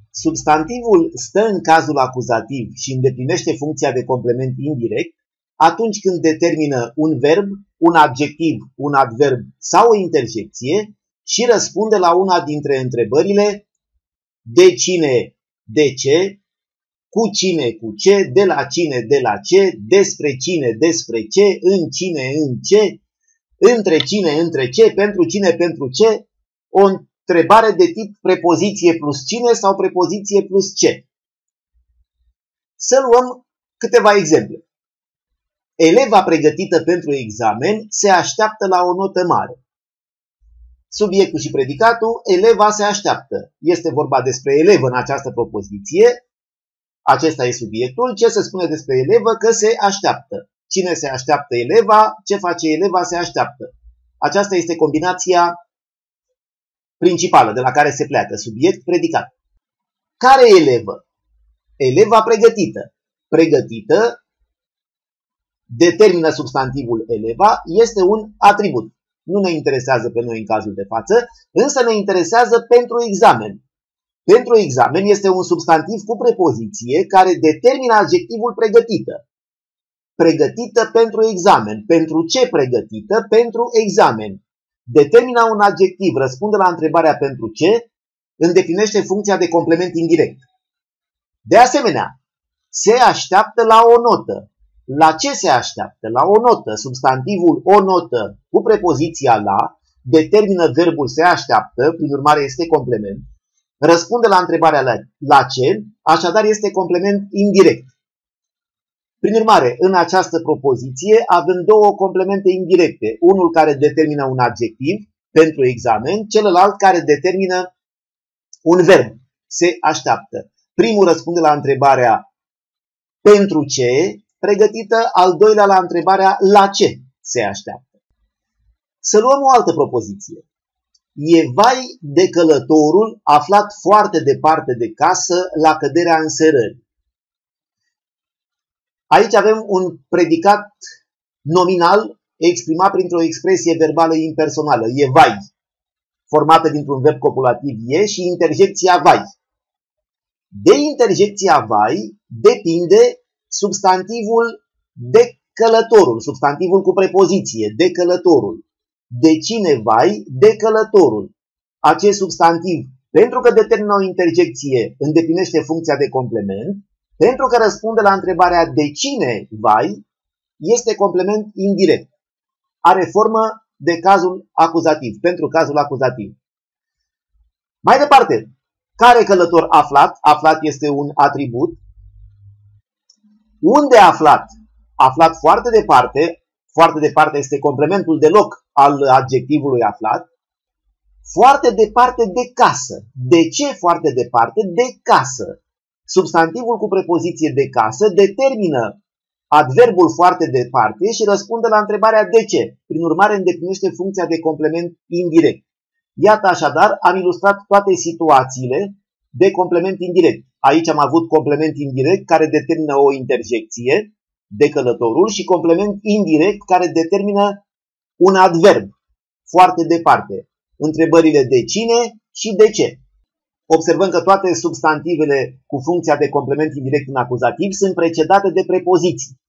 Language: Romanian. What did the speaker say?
substantivul stă în cazul acuzativ și îndeplinește funcția de complement indirect atunci când determină un verb, un adjectiv, un adverb sau o interjecție și răspunde la una dintre întrebările de cine, de ce, cu cine, cu ce, de la cine, de la ce, despre cine, despre ce, în cine, în ce, între cine, între ce, pentru cine, pentru ce, o întrebare de tip prepoziție plus cine sau prepoziție plus ce. Să luăm câteva exemple. Eleva pregătită pentru examen se așteaptă la o notă mare. Subiectul și predicatul, eleva se așteaptă. Este vorba despre elevă în această propoziție. Acesta e subiectul. Ce se spune despre elevă? Că se așteaptă. Cine se așteaptă? Eleva. Ce face eleva? Se așteaptă. Aceasta este combinația principală de la care se pleacă. Subiect, predicat. Care elevă? Eleva pregătită. Pregătită determină substantivul eleva, este un atribut. Nu ne interesează pe noi în cazul de față, însă ne interesează pentru examen. Pentru examen este un substantiv cu prepoziție care determină adjectivul pregătită. Pregătită pentru examen. Pentru ce pregătită? Pentru examen. Determină un adjectiv, răspunde la întrebarea pentru ce, îndeplinește funcția de complement indirect. De asemenea, se așteaptă la o notă. La ce se așteaptă? La o notă. Substantivul o notă cu prepoziția la determină verbul se așteaptă, prin urmare este complement. Răspunde la întrebarea la ce, așadar este complement indirect. Prin urmare, în această propoziție avem două complemente indirecte. Unul care determină un adjectiv pentru examen, celălalt care determină un verb. Se așteaptă. Primul răspunde la întrebarea pentru ce pregătită, al doilea la întrebarea la ce se așteaptă. Să luăm o altă propoziție. E vai de călătorul aflat foarte departe de casă la căderea înserării. Aici avem un predicat nominal exprimat printr-o expresie verbală impersonală. E vai, formată dintr-un verb copulativ e și interjecția vai. De interjecția vai depinde substantivul de călătorul, substantivul cu prepoziție, de călătorul. De cine vai? De călătorul. Acest substantiv, pentru că determină o interjecție, îndeplinește funcția de complement, pentru că răspunde la întrebarea de cine vai, este complement indirect. Are formă de cazul acuzativ, pentru cazul acuzativ. Mai departe, care călător aflat? Aflat este un atribut. Unde aflat? Aflat foarte departe. Foarte departe este complementul de loc al adjectivului aflat. Foarte departe de casă. De ce foarte departe? De casă. Substantivul cu prepoziție de casă determină adverbul foarte departe și răspunde la întrebarea de ce. Prin urmare, îndeplinește funcția de complement indirect. Iată așadar, am ilustrat toate situațiile de complement indirect. Aici am avut complement indirect care determină o interjecție de călătorul și complement indirect care determină un adverb foarte departe. Întrebările de cine și de ce. Observăm că toate substantivele cu funcția de complement indirect în acuzativ sunt precedate de prepoziții.